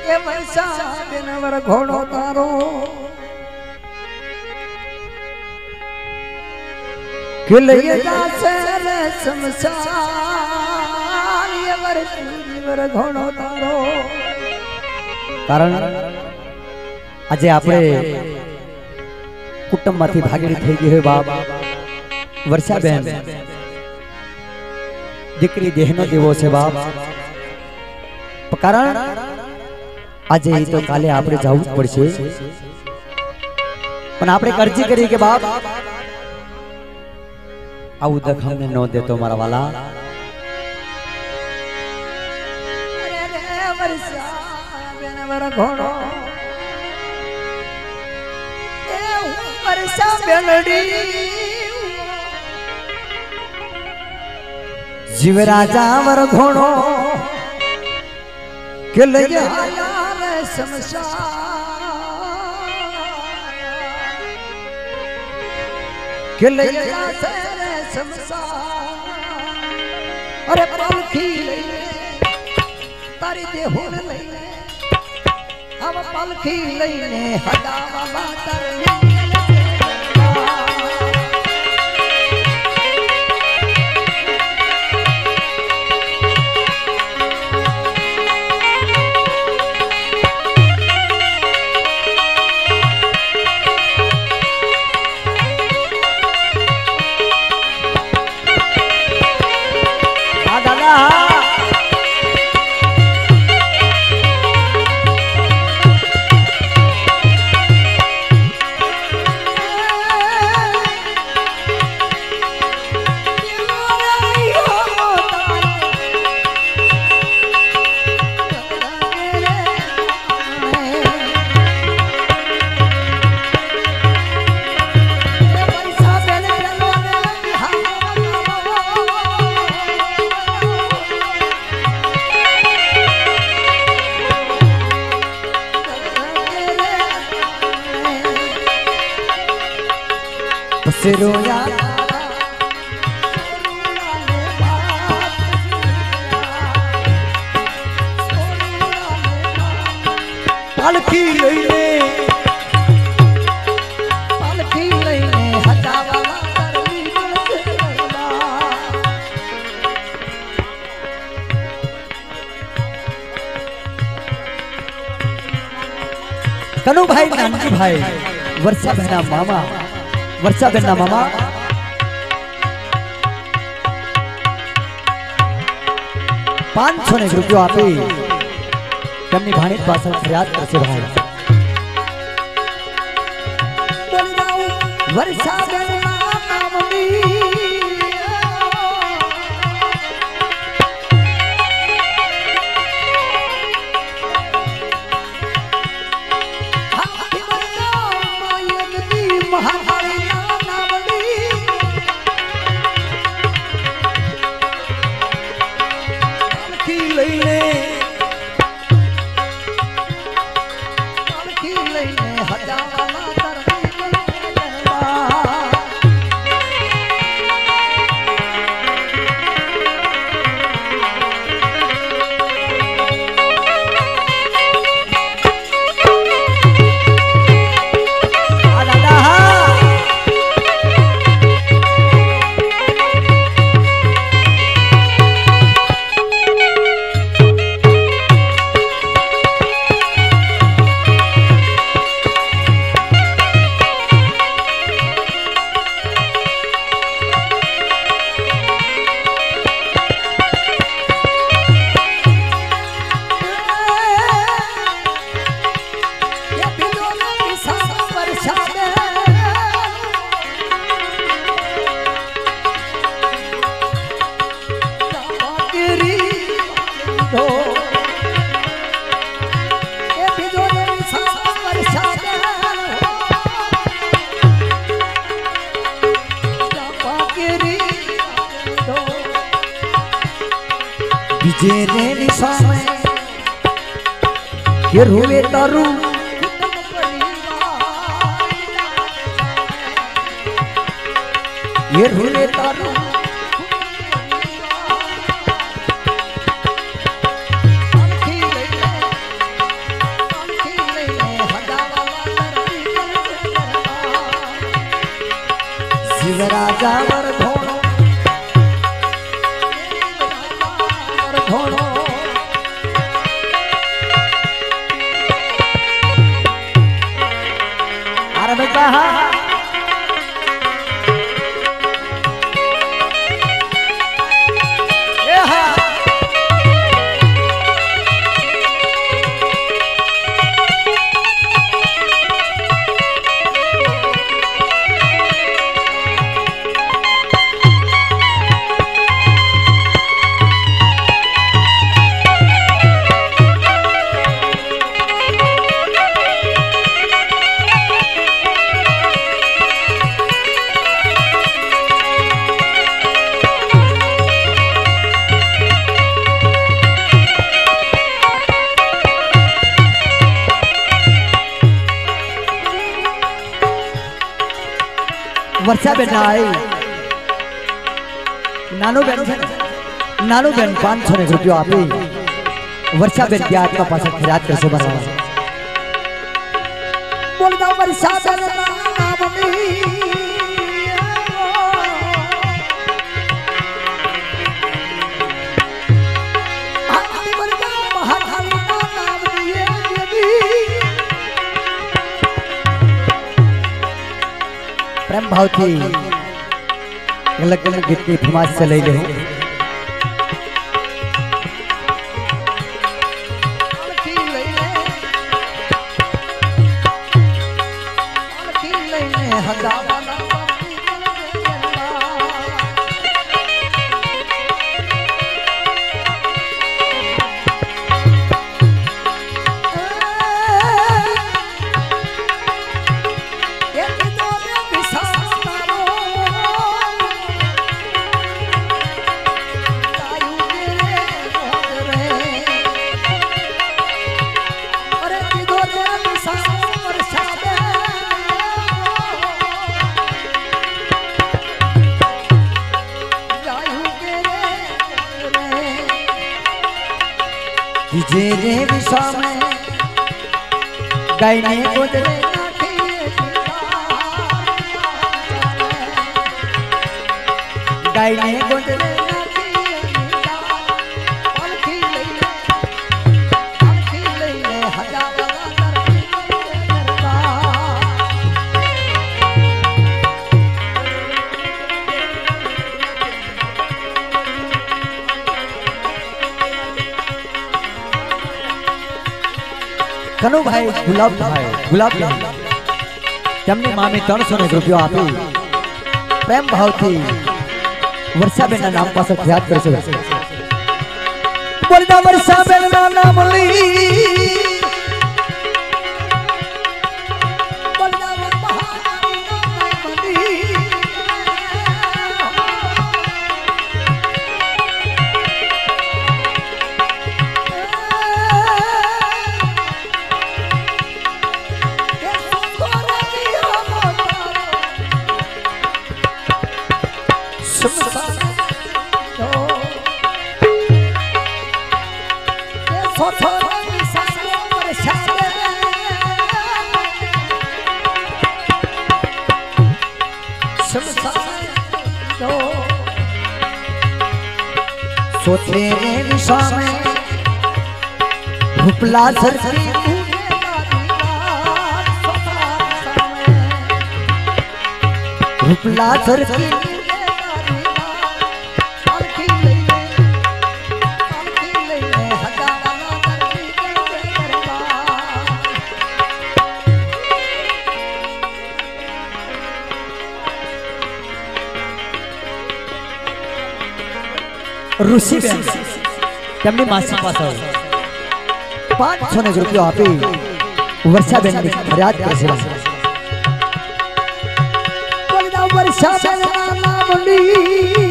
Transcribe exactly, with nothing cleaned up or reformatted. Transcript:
ये वर्षा दिन वर घोड़ो तारो किले जासे रे शमशान ये वर्षा दिन वर घोड़ो तारो कारण આજે આપણે કુટુંબમાંથી ભાગીડી થઈ ગઈ હોય બાપ વર્ષાબેન દીકરી દેહનો દેવો છે બાપ કારણ આજે એ તો કાલે આપણે જવું જ પડશે પણ આપણે અરજી કરી કે બાપ આવું દખ અમને ન દેતો મારા વાલા अरे रे वर्षा दिन वर घोड़ो वर्षा बेलड़ी जीव राजा वर घोड़ो के ले आया रे शमशान के ले आया रे शमशान अरे पालखी ले तारी देहो ले अब पालखी लईने हदावा बातर रोया पालखी लईने पालखी लईने हटावा तरली कनु भाई नानजी भाई वर्षा बहना मामा वर्षा बेन मामा पांच सौ ने रुपये आपी તેમની ભાણેજ પાછળ ફરિયાદ કરશે ભાઈ वर्षा बेन नामनी जेने निशाने ये रुवे तारू ये रुवे तारू शिवराजा वर घोड़ो वर घोड़ो अरे बेटा ये हा वर्षा बेन आई नानू बेन नानू बेन पाँच सौ रुपये आपी वर्षा बेन की आत्मा पास खिरात कैसे बना बोल दो वर्षा बेन नाम ली आती वर्षा महाकाल नाम लिए देवी प्रेम भाव थी गलत गलत गीत की फरमाइश से ले ले पालकी लईने पालकी लईने हजावाला जेरे विषा में गायने गोदरे गायने गोदरे पालकी लईने पालकी लईने हजावाला कनु भाई गुलाब भाई गुलाब तमने मामी त्रण सौ रुपया आपी प्रेम भाव थी वर्षा बेन नाम पास ख्यात कर से बोल दो वर्षा बेन नाम ली बोल दो महाकाल नाम ली सोचे रे विषा में भुपला सर भुपला सर की ऋषि बेन तमने मासी पास पाँच सौ रुपया आपी वर्षा बेन की फरियाद कर से वर्षा बेन नाम ली